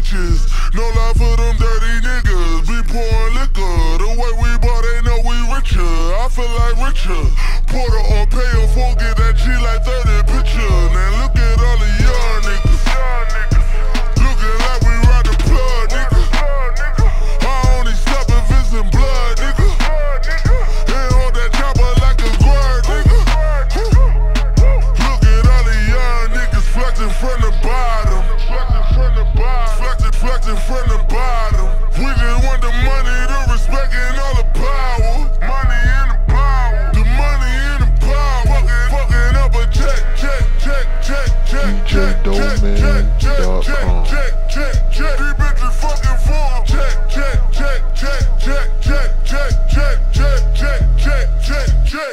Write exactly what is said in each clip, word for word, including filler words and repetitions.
riches. No love for them dirty niggas. Be pouring liquor. The way we bought, they know we richer. I feel like richer. Porter or pay or forget that G like thirty picture. Now look at all the young niggas. Looking like we ride the plug, nigga. I only stop if it's in blood, nigga. And hold that chopper like a guard, nigga. Look at all the young niggas flexing from the bottom. Flexing from the bottom. Flexing, flexing from the bottom. We just want the money, the respect, and all the power. Money and the power. The money and the power. Fucking, fucking up a check, check, check, check, check, check, check, check, check, check, check, check, check. These bitches fucking for check, check, check, check, check, check, check, check, check, check, check, check, check.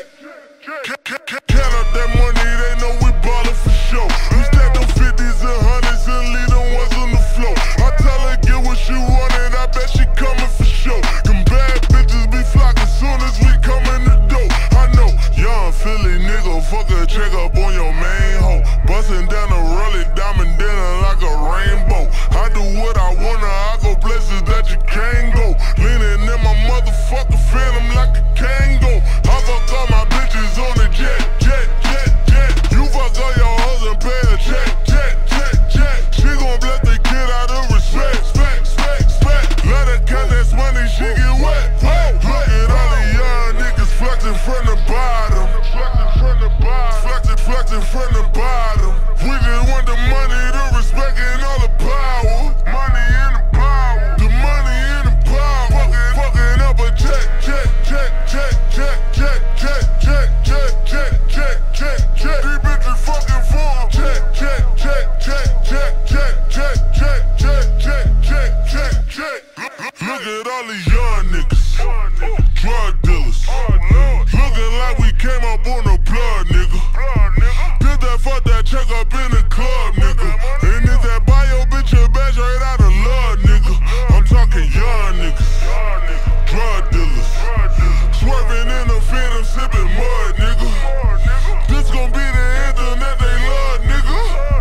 Count up that money, they know we ballin' for sure. We stack them fifties and hundreds and leave them ones on the floor. I tell her get what she wanted, I bet she comin' for sure. Them bad bitches be flockin' soon as we come in the door. I know, young Philly nigga, fuck a check up on your main hoe. Bustin' down a rolly diamond dinner like a rainbow. I do what I wanna, I go places that you can't go. Leanin' in my motherfucking phantom like a Kango. I fuck all my bitches on the jet, jet, jet, jet. You fuck all your hoes and pay a check, check, check, check. She gon' bless the kid out of respect, spec, spec, spec. Let her cut that money, she get wet. Look at all the young niggas flexing from the bottom. Flexing from the bottom. Flexing, flexing from the bottom. We just want the money, the respect, and all the power. Money and the power. The money and the power. Fucking, fucking up a check, check, check, check, check, check, check, check, check, check, check, check, check. These bitches fucking for check, check, check, check, check, check, check, check, check, check, check, check, check. Look at all these young niggas, drug dealers. Looking like we came up on the blood, nigga. Did that fuck that check up in the club, nigga. And if that buy your bitch a bag straight out of love, nigga. I'm talking young niggas, drug dealers. Swerving in the phantom, sipping mud, nigga. This gon' be the anthem that they love, nigga.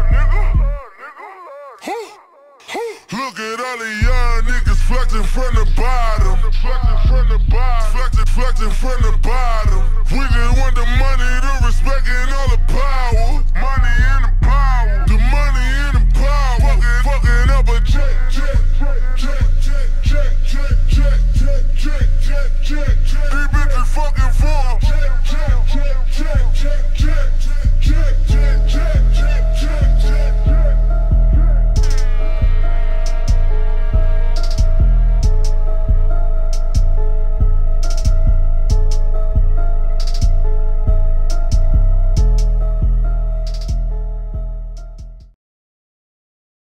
Look at all the young niggas flexing from the bottom. Flexing from the bottom. Flexing, flexing from the bottom. We just want the money, the respect, and all the power.